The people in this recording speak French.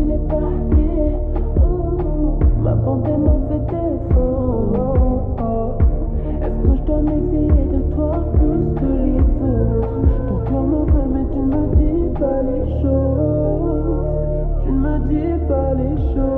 les papiers. Ma bonté m'a fait défaut. Est-ce que je dois méfier de toi plus que les autres? Ton cœur me veut mais tu ne me dis pas les choses. Tu ne me dis pas les choses.